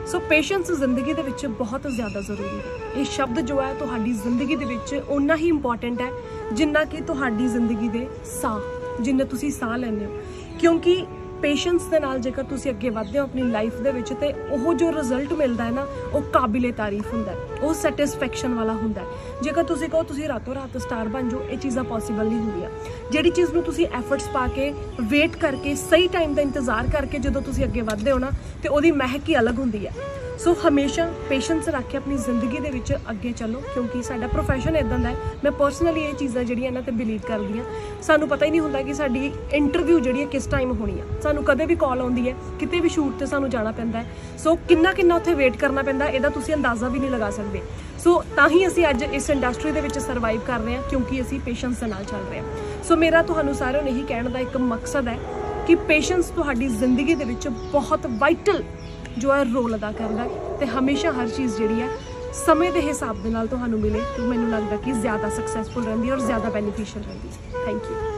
सो patience जिंदगी दे विच बहुत ज़्यादा जरूरी है। ये शब्द जो है तुहाडी जिंदगी दे विच उन्ना ही इंपॉर्टेंट है जिन्ना कि तुहाडी जिंदगी दे साह, जिन्ने तुसी साह लैंदे हो। क्योंकि पेशेंस दे नाल जेकर तुसी अगे वधदे हो अपनी लाइफ दे विच ते ओह जो रिजल्ट मिलदा है ना वो काबिले तारीफ हुंदा है, वो सैटिस्फैक्शन वाला हुंदा है। जेकर तुसी कहो तुसी रातों रात स्टार बन जाओ, ये चीज़ां पॉसीबल नहीं हुंदियां। जिहड़ी चीज़ नूं तुसी एफर्ट्स पा के वेट करके सही टाइम का इंतजार करके जो तुसी अगे वधदे हो ना तो ओहदी महक ही अलग हुंदी है। सो हमेशा पेशेंस रख के अपनी जिंदगी दे विच अगे चलो, क्योंकि साडा प्रोफैशन इदां दा है। मैं पर्सनली ये चीज़ां जिहड़ियां इन्हां ते बिलीव करदी हां। सानूं पता ही नहीं हुंदा कि साडी इंटरव्यू जिहड़ी है किस टाइम होनी है। सानूं कदे भी कॉल आउंदी है, किते भी शूट ते सानूं जाना पैंदा है। सो किन्ना उत्थे वेट करना पैंदा है, इहदा तुसीं अंदाज़ा भी नहीं लगा सकदे। सो तां ही असीं अज इस इंडस्ट्री दे विच सर्वाइव कर रहे हैं, क्योंकि असीं पेशेंस दे नाल चल रहे हैं। सो मेरा तुहानूं सारिਆਂ ਨੂੰ ਇਹੀ ਕਹਿਣ ਦਾ ਇੱਕ मकसद है कि पेशेंस तुहाडी जिंदगी दे विच बहुत वाइटल जो है रोल अदा करता है। तो हमेशा हर चीज़ जी है समय के हिसाब के नाल तुहानूं मिले तो मैनूं लगदा कि ज़्यादा सक्सैसफुल रहिंदी और ज़्यादा बेनीफिशियल रहिंदी। Thank you.